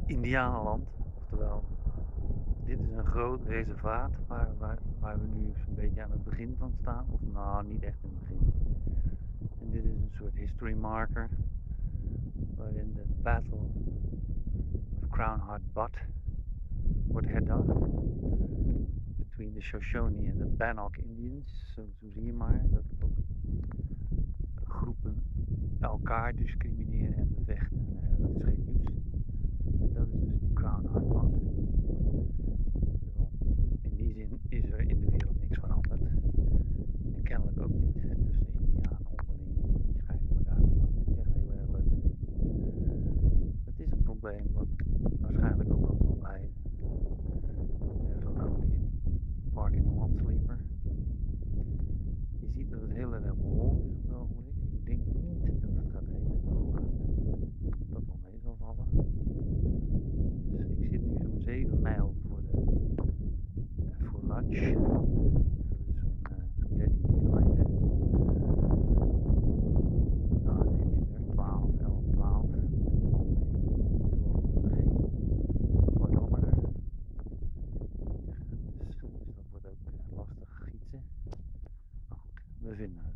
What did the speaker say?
Indianenland. Oftewel, dit is een groot reservaat waar we nu zo'n beetje aan het begin van staan. Of nou, niet echt in het begin. En dit is een soort history marker waarin de Battle of Crowheart Butte wordt herdacht. Between the Shoshone en de Bannock Indians. Zo zie je maar dat ook groepen elkaar discrimineren en bevechten. Nee, dat is geen nieuws. En dat is dus die Crowheart Butte. In die zin is er in de wereld niks veranderd. En kennelijk ook niet tussen Indianen onderling. Die schijnen elkaar ook niet echt heel erg leuk te vinden. Het is een probleem wat waarschijnlijk ook wel zal blijven. Er is zo'n olie park in een landsleeper. Je ziet dat het heel erg bewolkt is op het ogenblik. Ik denk niet dat het gaat regenen. Dat wel mee zal vallen. Dus ik zit nu zo'n 7 mijl voor lunch. Dus dat is zo'n 13 kilometer. Nou, nee, minder. 12, 11, 12. Dus het valt mee. Ik heb ook geen odometer. Dus dat wordt ook lastig gietsen. Maar goed, we vinden